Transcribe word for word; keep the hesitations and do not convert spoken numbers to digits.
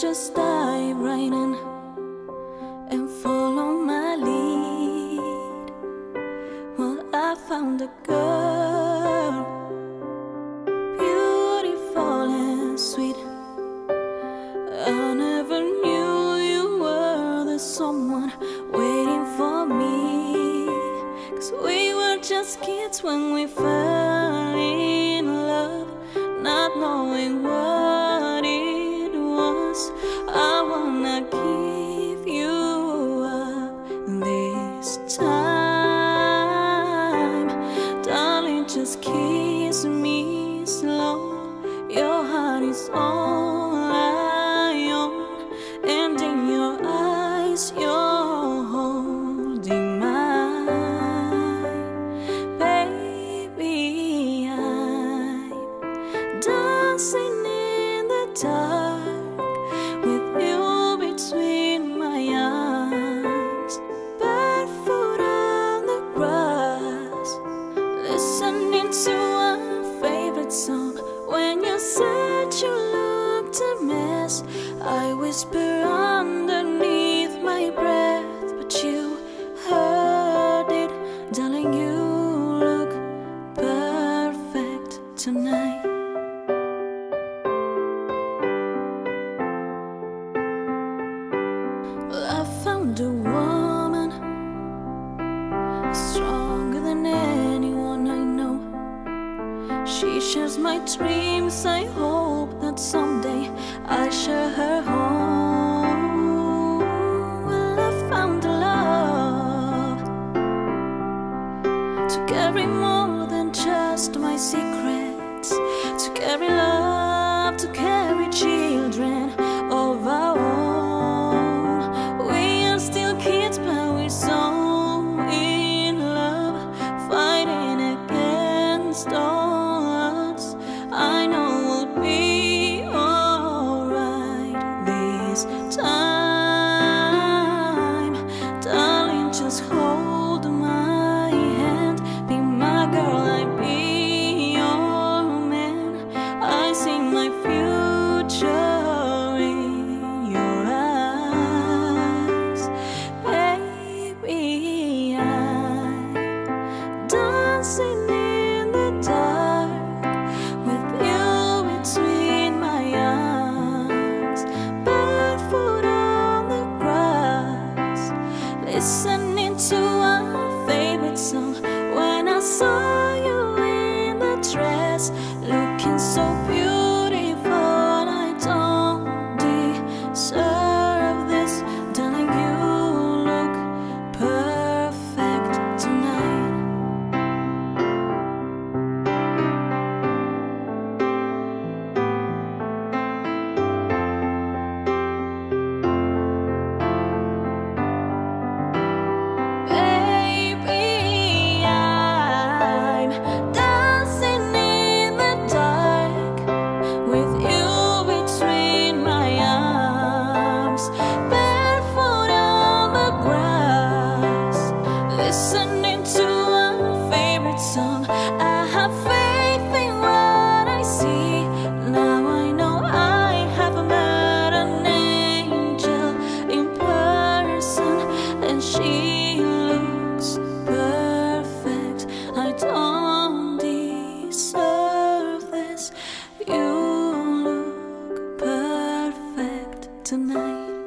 just dive right in and follow my lead. Well, I found a girl, beautiful and sweet. I never knew you were the someone waiting for me, 'cause we were just kids when we fell in love, not knowing what it was. I wanna give you up this time, darling, just kiss me slow. Your heart is all I own, and in your eyes you're holding mine. Baby, I'm dancing in the dark with you between my arms, barefoot on the grass, listening to our favorite song. When you said you looked a mess, I whisper underneath my breath, but you heard it. Darling, you look perfect tonight. Well, I found a woman stronger than anyone I know. She shares my dreams. I hope that someday I share her home. Well, I found a love to carry more than just my secrets, to carry love, to carry children of our own. We are still kids, but we're so in love, fighting against all odds. I know we'll be alright this time. Darling, just hold my hand, be my girl, I be your man. I see my future in your eyes. Baby, I'm dancing in the dark with you between my arms, barefoot on the grass, listening to our favorite song. When I saw you in the dress, looking so beautiful, I don't deserve this. Darling, you look perfect tonight. Baby, I'm dancing in the dark with you between my arms, barefoot on the grass, listening to our favorite song. I have faith in what I see. Now I know I have met an angel in person, and she looks perfect. I don't deserve this. You look perfect tonight.